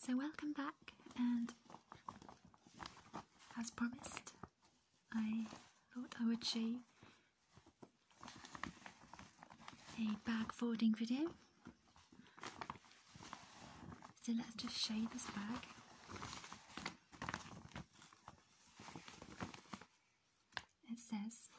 So welcome back, and as promised, I thought I would show you a bag folding video. So let's just show you this bag. It says,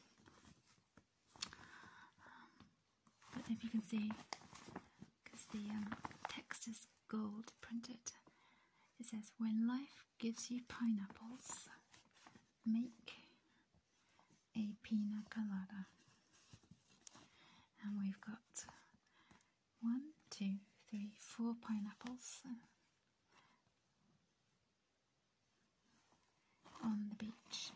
I don't know if you can see, because the text is gold printed. It says, when life gives you pineapples, make a pina colada. And we've got 1, 2, 3, 4 pineapples on the beach.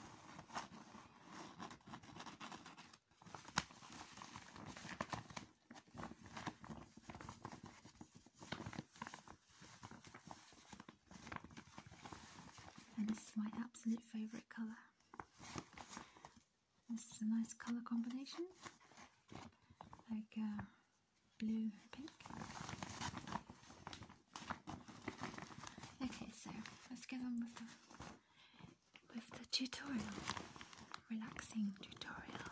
And this is my absolute favourite colour. This is a nice colour combination, like blue and pink. Okay, so let's get on with the tutorial, relaxing tutorial.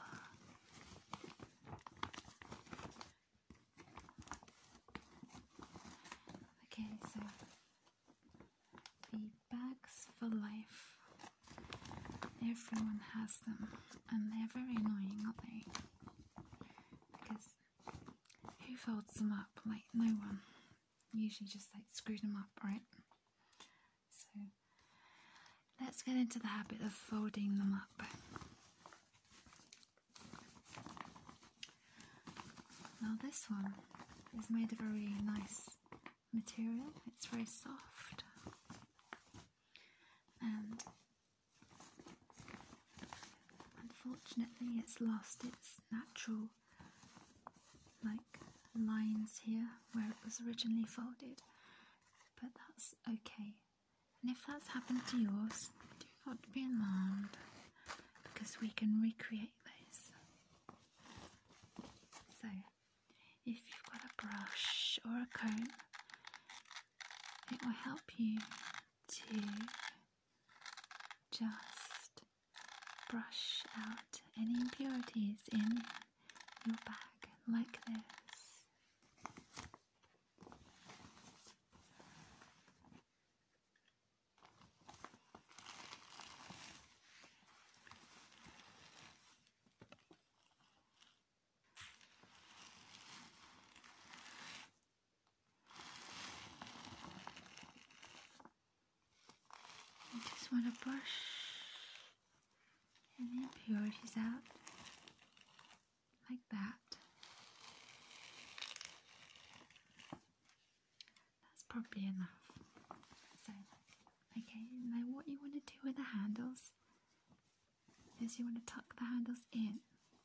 Okay, so the bags for life. Everyone has them, and they're very annoying, aren't they? Because who folds them up? Like, no one. Usually just like screw them up, right? So let's get into the habit of folding them up. Now this one is made of a very nice material. It's very soft, and unfortunately it's lost its natural like lines here where it was originally folded, but that's okay. And if that's happened to yours, do not be alarmed, because we can recreate those. So if you've got a brush or a comb, it will help you to just brush out any impurities in your bag, like this. You just want to brush any impurities out, like that. That's probably enough. So, okay, now what you want to do with the handles is you want to tuck the handles in.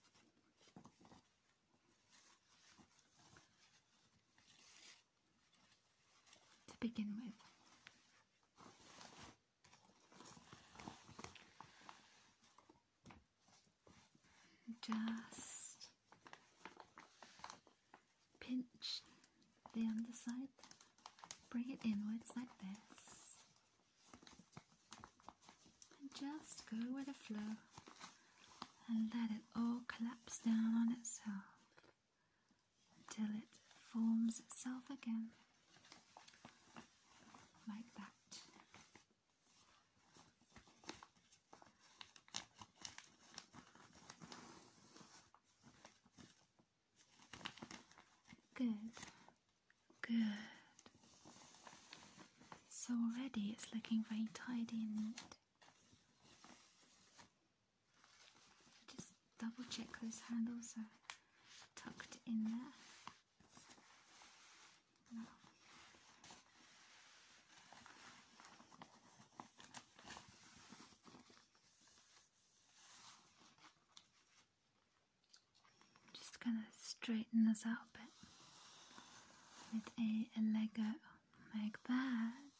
To begin with. Just pinch the underside, bring it inwards like this, and just go with the flow and let it all collapse down on itself until it forms itself again, like that. Good, good. So already it's looking very tidy and neat. Just double check those handles are tucked in there. Now, just gonna straighten this out a bit with a Lego like that.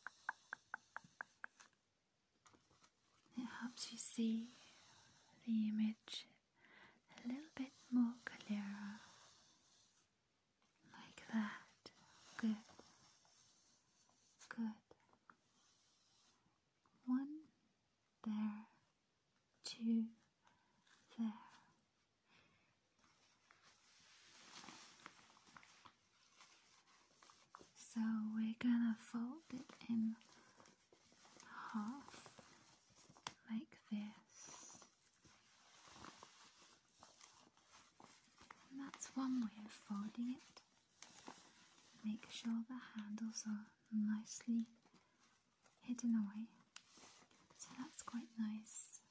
It helps you see the image a little bit more clearer, like that. Good. fold it in half like this. And that's one way of folding it. Make sure the handles are nicely hidden away. So that's quite nice.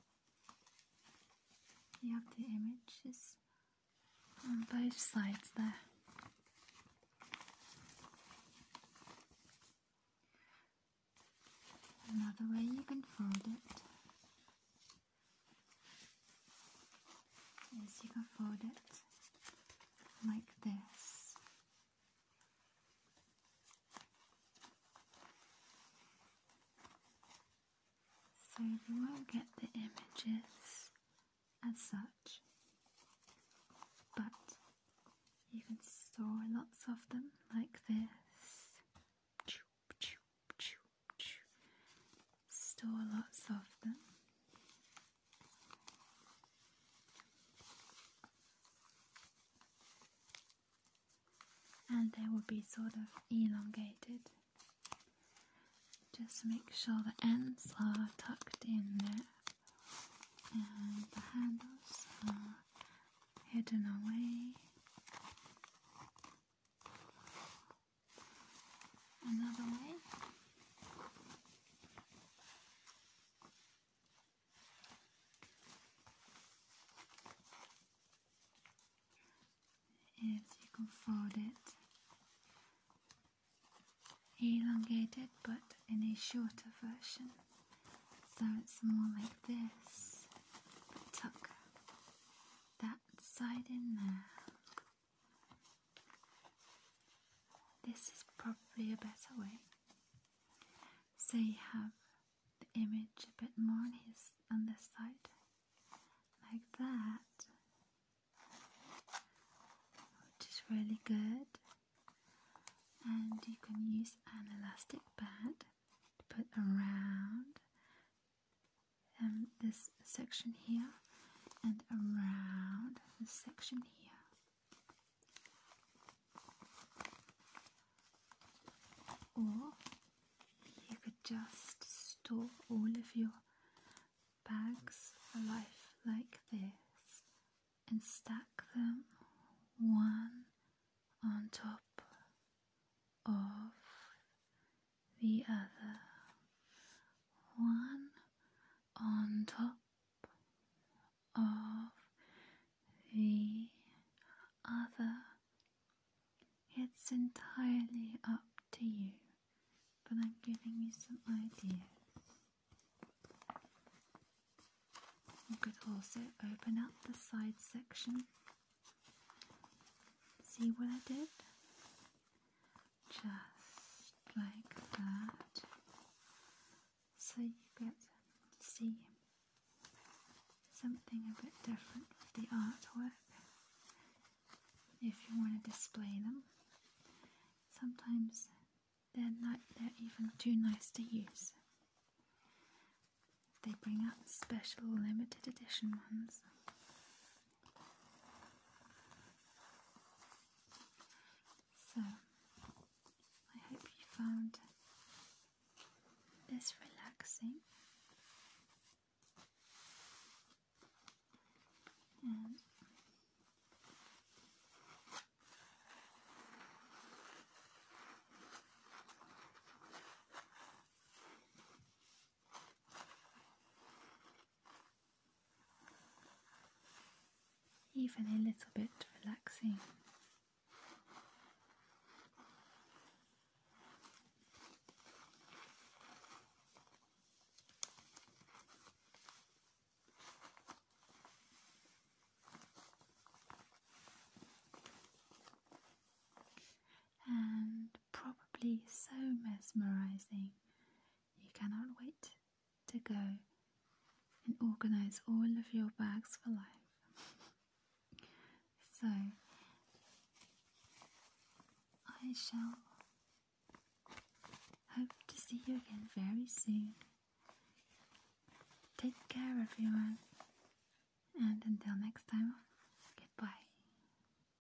You have the images on both sides there. Another way you can fold it is you can fold it like this. So you won't get the images as such, but you can store lots of them like this. Store lots of them. And they will be sort of elongated. Just make sure the ends are tucked in there and the handles are hidden away. Another way is you can fold it elongated but in a shorter version, so it's more like this, but tuck that side in there. This is probably a better way. So you have the image a bit more on this side, like that, which is really good. And you can use an elastic band to put around this section here and around this section here. Or you could just store all of your bags for life like this and stack them one on top of the other, one on top of the other. It's entirely up to you, but I'm giving you some ideas. You could also open up the side section. See what I did? Just like that, so you get to see something a bit different with the artwork. If you want to display them, sometimes they're even too nice to use. They bring out special limited edition ones. So I hope you found this relaxing, and even a little bit relaxing. And probably so mesmerizing you cannot wait to go and organize all of your bags for life. So I shall hope to see you again very soon. Take care, everyone, and until next time.